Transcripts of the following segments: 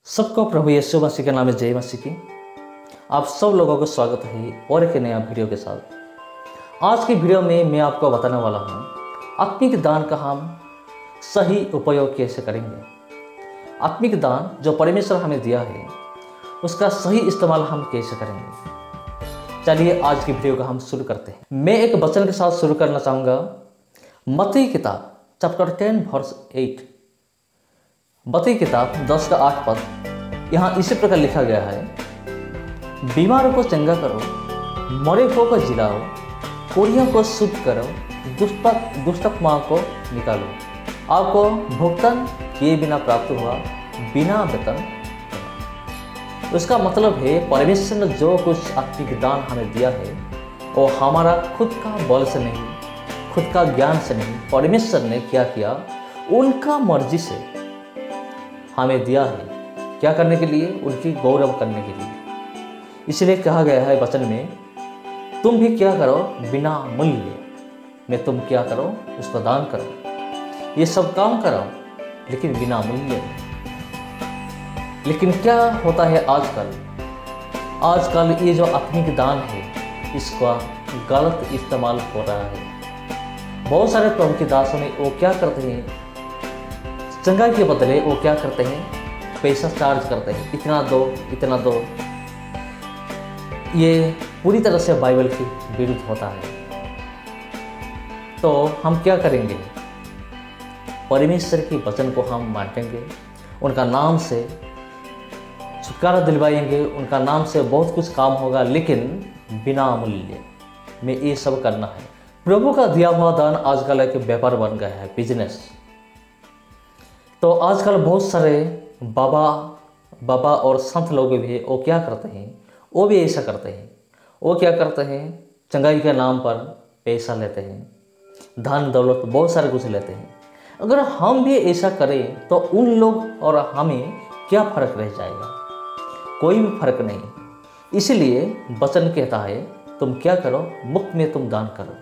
सबको प्रभु यीशु मसीह के नाम में जय मसीह की। आप सब लोगों को स्वागत है और एक नया वीडियो के साथ। आज की वीडियो में मैं आपको बताने वाला हूँ आत्मिक दान का हम सही उपयोग कैसे करेंगे। आत्मिक दान जो परमेश्वर हमें दिया है उसका सही इस्तेमाल हम कैसे करेंगे। चलिए आज की वीडियो का हम शुरू करते हैं। मैं एक वचन के साथ शुरू करना चाहूँगा। मत्ती किताब चैप्टर 10 वर्स 8। मत्ती किताब 10 का 8 पद यहाँ इसी प्रकार लिखा गया है, बीमारों को चंगा करो, मरे को जिलाओ, कोढ़ियों को शुद्ध करो, दुष्टात्माओं को निकालो। आपको भुगतान किए बिना प्राप्त हुआ, बिना वेतन। उसका मतलब है परमेश्वर ने जो कुछ आत्मिक दान हमें दिया है वो हमारा खुद का बल से नहीं, खुद का ज्ञान से नहीं, परमेश्वर ने क्या किया उनका मर्जी से हमें दिया है। क्या करने के लिए? उनकी गौरव करने के लिए। इसलिए कहा गया है वचन में, तुम भी क्या करो बिना मूल्य में, तुम क्या करो उसको दान करो, ये सब काम करो लेकिन बिना मूल्य में। लेकिन क्या होता है आजकल ये जो आत्मिक दान है इसका गलत इस्तेमाल हो रहा है। बहुत सारे प्रभु के दासों ने वो क्या करते हैं, चंगाई के बदले वो क्या करते हैं, पैसा चार्ज करते हैं, इतना दो इतना दो। ये पूरी तरह से बाइबल के विरुद्ध होता है। तो हम क्या करेंगे, परमेश्वर के वचन को हम मानेंगे, उनका नाम से छुटकारा दिलवाएंगे, उनका नाम से बहुत कुछ काम होगा, लेकिन बिना मूल्य में ये सब करना है। प्रभु का दिया हुआ दान आजकल एक व्यापार बन गया है, बिजनेस। तो आजकल बहुत सारे बाबा और संत लोग भी वो क्या करते हैं, वो भी ऐसा करते हैं। वो क्या करते हैं, चंगाई के नाम पर पैसा लेते हैं, धन दौलत बहुत सारे कुछ लेते हैं। अगर हम भी ऐसा करें तो उन लोग और हमें क्या फ़र्क रह जाएगा? कोई भी फर्क नहीं। इसलिए वचन कहता है तुम क्या करो, मुफ्त में तुम दान करो।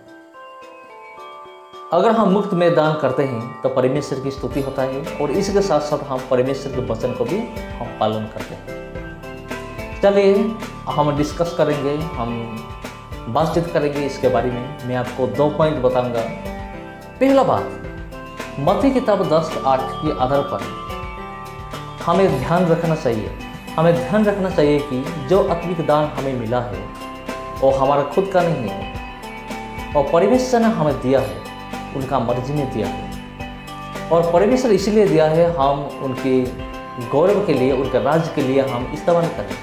अगर हम मुफ्त में दान करते हैं तो परमेश्वर की स्तुति होता है और इसके साथ साथ हम परमेश्वर के वचन को भी हम पालन करते हैं। चलिए हम डिस्कस करेंगे, हम बातचीत करेंगे इसके बारे में। मैं आपको 2 पॉइंट बताऊंगा। पहला बात, मत्ती किताब 10:8 के आधार पर हमें ध्यान रखना चाहिए कि जो आत्मिक दान हमें मिला है वो हमारा खुद का नहीं है और परमेश्वर ने हमें दिया है, उनका मर्जी में दिया है। और परमेश्वर इसलिए दिया है हम उनके गौरव के लिए, उनके राज्य के लिए हम इस्तेमाल करें।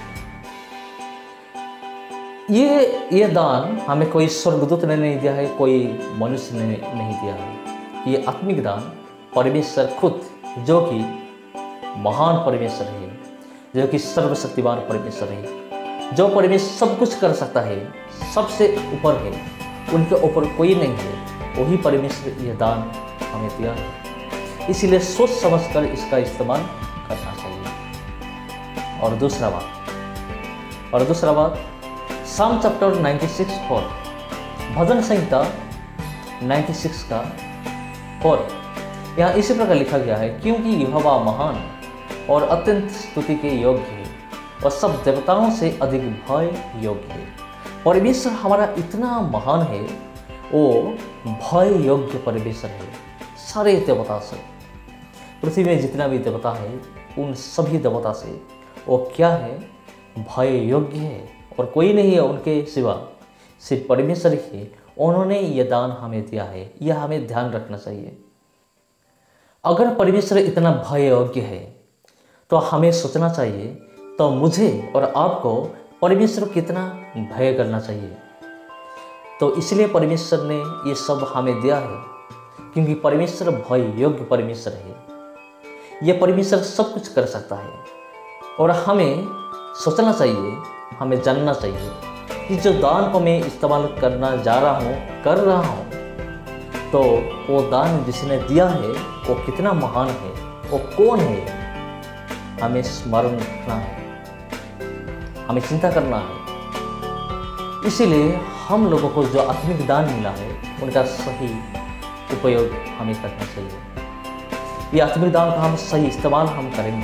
ये दान हमें कोई स्वर्गदूत ने नहीं दिया है, कोई मनुष्य ने नहीं दिया है। ये आत्मिक दान परमेश्वर खुद, जो कि महान परमेश्वर है, जो कि सर्वशक्तिमान परमेश्वर है, जो परमेश्वर सब कुछ कर सकता है, सबसे ऊपर है, उनके ऊपर कोई नहीं है, वही परमेश्वर यह दान हमें दिया है। इसलिए सोच समझकर इसका इस्तेमाल करना चाहिए। और दूसरा बात साम चैप्टर 96:4, भजन संहिता 96 का 4, यहाँ इसी प्रकार लिखा गया है, क्योंकि यहोवा महान और अत्यंत स्तुति के योग्य है और सब देवताओं से अधिक भय योग्य है। परमेश्वर हमारा इतना महान है, वो भय योग्य परमेश्वर है। सारे देवता से, पृथ्वी में जितना भी देवता है उन सभी देवता से वो क्या है, भय योग्य है और कोई नहीं है उनके सिवा, सिर्फ परमेश्वर ही। उन्होंने ये दान हमें दिया है, यह हमें ध्यान रखना चाहिए। अगर परमेश्वर इतना भय योग्य है तो हमें सोचना चाहिए, तो मुझे और आपको परमेश्वर को कितना भय करना चाहिए। तो इसलिए परमेश्वर ने ये सब हमें दिया है, क्योंकि परमेश्वर भय योग्य परमेश्वर है। ये परमेश्वर सब कुछ कर सकता है और हमें सोचना चाहिए, हमें जानना चाहिए कि जो दान को मैं इस्तेमाल करना कर रहा हूँ, तो वो दान जिसने दिया है वो कितना महान है, वो कौन है, हमें स्मरण रखना है, हमें चिंता करना है। इसीलिए हम लोगों को जो आत्मिक दान मिला है उनका सही उपयोग हमें करना चाहिए। ये आत्मिक दान का हम सही इस्तेमाल हम करेंगे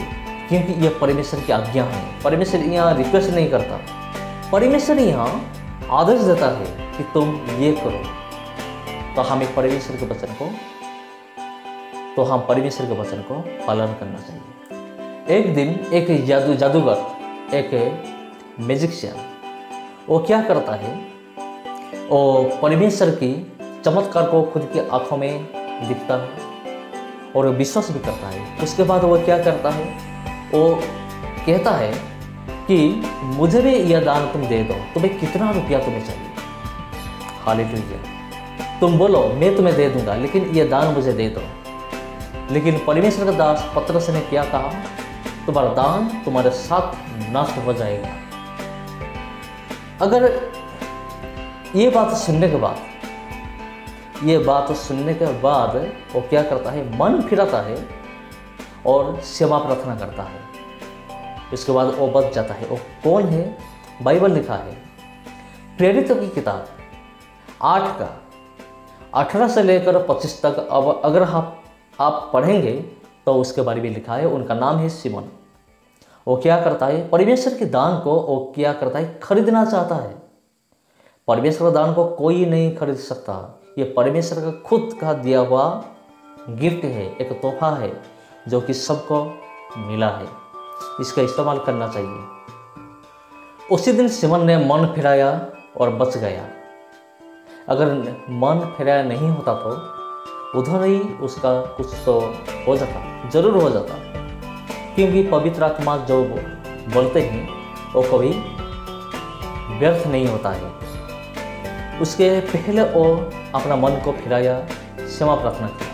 क्योंकि ये परमेश्वर की आज्ञा है। परमेश्वर यहाँ रिक्वेस्ट नहीं करता, परमेश्वर यहाँ आदेश देता है कि तुम ये करो। तो हमें परमेश्वर के वचन को पालन करना चाहिए। एक दिन एक जादूगर, एक मैजिशियन, वो क्या करता है, वो परमेश्वर की चमत्कार को खुद की आंखों में दिखता है और विश्वास भी करता है। उसके बाद वो क्या करता है, वो कहता है कि मुझे भी यह दान तुम दे दो, तुम्हें कितना रुपया तुम्हें चाहिए। हालेलुया, तुम बोलो मैं तुम्हें दे दूंगा, लेकिन यह दान मुझे दे दो। लेकिन परमेश्वर का दास पतरस ने क्या कहा, तुम्हारा दान तुम्हारे साथ नष्ट हो जाएगा। अगर ये बात सुनने के बाद वो क्या करता है, मन फिराता है और क्षमा प्रार्थना करता है। इसके बाद वो बच जाता है। वो कौन है? बाइबल लिखा है, प्रेरितों की किताब 8 का 18 से लेकर 25 तक। अब अगर आप पढ़ेंगे तो उसके बारे में लिखा है। उनका नाम है सिमोन। वो क्या करता है, परमेश्वर के दान को वो क्या करता है, खरीदना चाहता है। परमेश्वर का दान को कोई नहीं खरीद सकता। ये परमेश्वर का खुद का दिया हुआ गिफ्ट है, एक तोहफा है जो कि सबको मिला है। इसका इस्तेमाल करना चाहिए। उसी दिन सिमोन ने मन फिराया और बच गया। अगर मन फिराया नहीं होता तो उधर ही उसका कुछ तो हो जाता, जरूर हो जाता। क्योंकि पवित्र आत्मा जो बोलते हैं वो कभी व्यर्थ नहीं होता है। उसके पहले वो अपना मन को फिराया, क्षमा प्रार्थना की।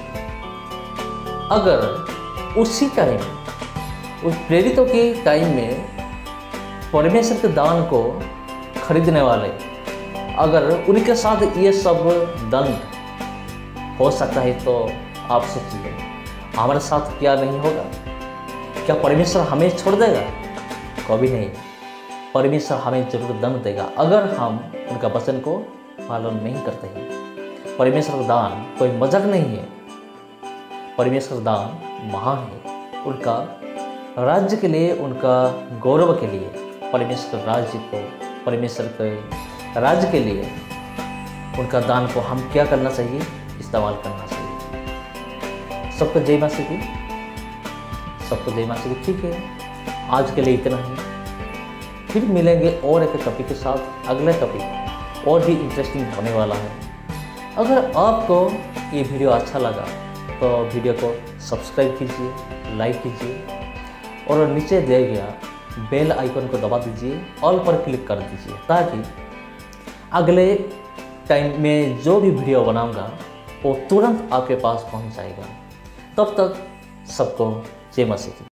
अगर उसी टाइम, उस प्रेरितों के टाइम में परमेश्वर के दान को खरीदने वाले, अगर उनके साथ ये सब दंड हो सकता है तो आप सोचिए हमारे साथ क्या नहीं होगा। क्या परमेश्वर हमें छोड़ देगा? कभी नहीं। परमेश्वर हमें जरूर दंड देगा अगर हम उनका वचन को पालन नहीं करते हैं। परमेश्वर का दान कोई मजाक नहीं है। परमेश्वर का दान महान है। उनका राज्य के लिए, उनका गौरव के लिए, परमेश्वर के राज्य के लिए उनका दान को हम क्या करना चाहिए, इस्तेमाल करना चाहिए। सबको जय मसीह की, सबको जय मसीह की। ठीक है, आज के लिए इतना ही। फिर मिलेंगे और एक टॉपिक के साथ। अगला टॉपिक और भी इंटरेस्टिंग होने वाला है। अगर आपको ये वीडियो अच्छा लगा तो वीडियो को सब्सक्राइब कीजिए, लाइक कीजिए और नीचे दिए गया बेल आइकन को दबा दीजिए, ऑल पर क्लिक कर दीजिए, ताकि अगले टाइम में जो भी वीडियो बनाऊंगा वो तुरंत आपके पास पहुंच जाएगा। तब तक सबको जय मसीह।